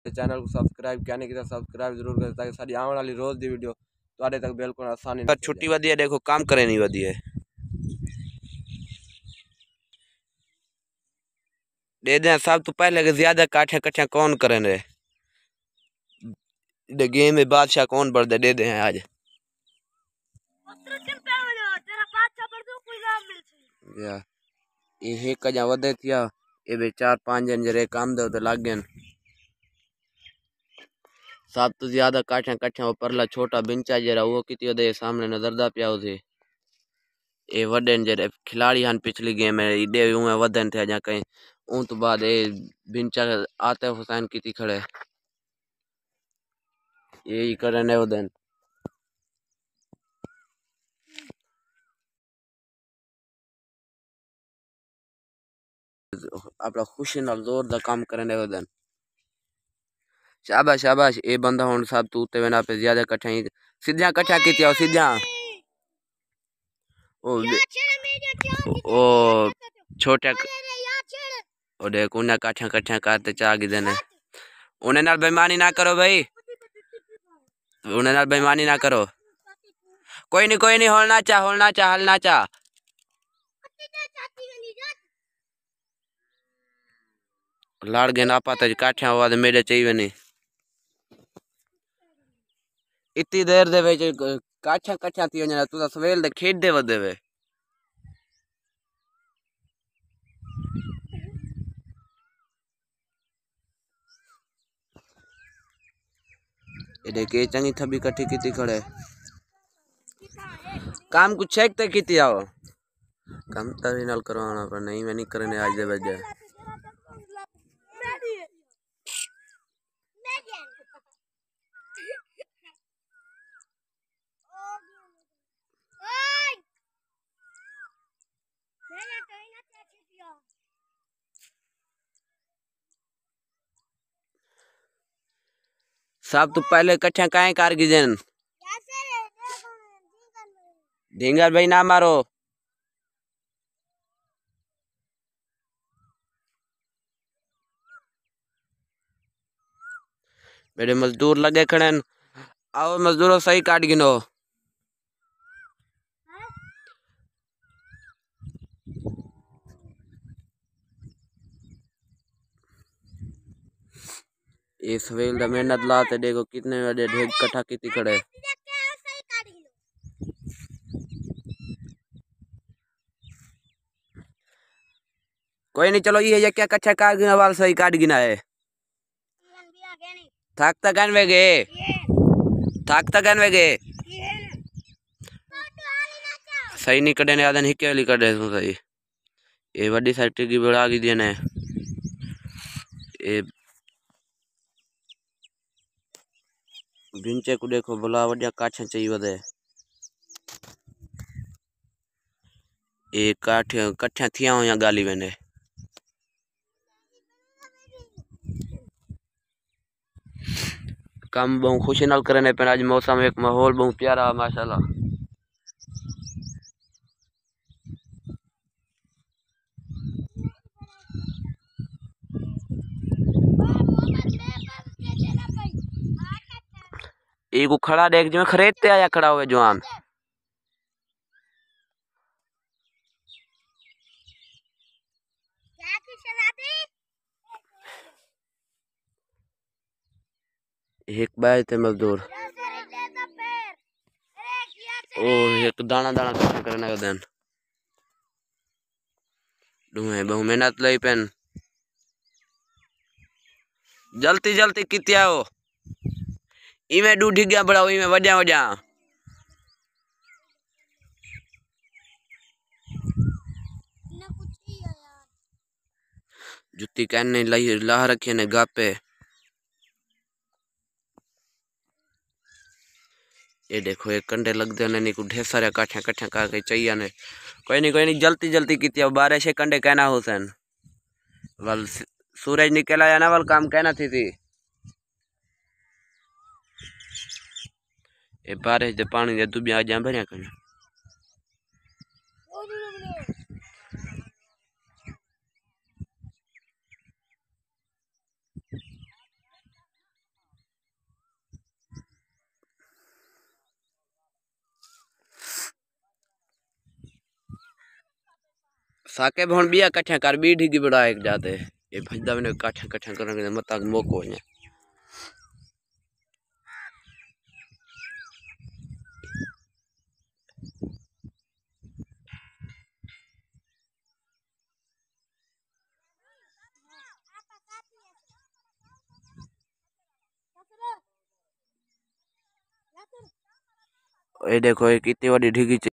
Channel को subscribe क्या नहीं किया सबसक्राइब जरूर करें ताकि सारी आने वाली रोज दी वीडियो ਤੁਹਾਡੇ तक बिल्कुल आसानी पर छुट्टी वधी है। देखो काम करे नहीं वधी है दे दें सब तो पहले के ज्यादा काठे कट्ठा कौन करे रे गेम में बादशाह कौन बढ़ दे दे आज या ये कजा वधे थिया ये बे 4-5 जन जरे काम दे तो लाग गए सब तो ज्यादा काठा कट्ठा वो परला छोटा बिंचा जरा वो किती दे सामने नजरदा पिया थे ये वडन जरे खिलाड़ी हन पिछली गेम में इडे उए वधन थे जा कहीं ऊं तो बाद ये बिंचा आते हुसैन किती खड़े यही करने वधन अपना खुशी नाल जोर दा काम करने वधन शाबाश शाबाश ये बंदा हुन सब तू ते वेना पे ज्यादा कट्ठा ही सीधा कट्ठा कीती आओ सीधा ओ छोटे ओ देख उन्हें कट्ठा कट्ठा करते चाह गी देने उन्हें नाल बेईमानी ना करो भाई उन्हें नाल बेईमानी ना करो कोई नहीं होलना चाह हलना चाह लाड़ गए ना पाता काठिया हुआ तो मेरे चाहिए नहीं इतनी देर दे वे काठिया कट्ठा थी वञा तू सवेल दे खेड दे वधे वे एडे के चंगी थबी कट्ठी कीती खड़े काम कुछ चेक ते कीती आओ काम तरी नाल करवाना पर नहीं मैं नहीं करने आज दे बजे सब तो पहले कट्ठा काहे कार गिजन ढींगर भाई ना मारो मेरे मजदूर लगे खड़े आओ मजदूरों सही काट गिनो ये सवेल दा मेहनत लाते देखो कितने बड़े ढेग कट्ठा किती खड़े कोई नहीं चलो ये क्या कच्चा काट गिना वाल सही काट गिना है थकता गन वेगे सही नहीं कटे ने आदन हिके वाली कटे सो सही ये वड्डी साइड की बढ़ा गी देने ये बिंचे को देखो भला वड्डिया काठा चाहिए वदे ये काठिया कट्ठा थिया हो या गाली वेने काम बहुत खुशी नाल करने पे आज मौसम एक माहौल बहुत प्यारा माशाल्लाह एक को खड़ा देख जो खरीदते आया खड़ा हुए जवान एक बाय थे मजदूर ओ एक दाना दाना काम करने का दिन डूहे बहु मेहनत लई पेन जल्दी जल्दी कितिया हो इमे डू ढिग्या बढ़ाओ इमे वजा वजा जुत्ती कहने लई ला रखी ने गापे ये देखो एक कंडे लग दे ने को ढेर सारे काठा कट्ठा का के चाहिए ने कोई नहीं जल्दी जल्दी कितिया 12 कंडे कहना हुसैन वल सूरज निकल आया ना वल काम कहना थी ये बारिश दे पानी दे दुबिया आ जा भरिया कर साके भोन बिया कठ्या कर बी ढिगी बड़ा एक जाते ये भजदा ने कठ्या कठ्या करने मत मोको ने ये देखो ये कितनी बड़ी ढिगी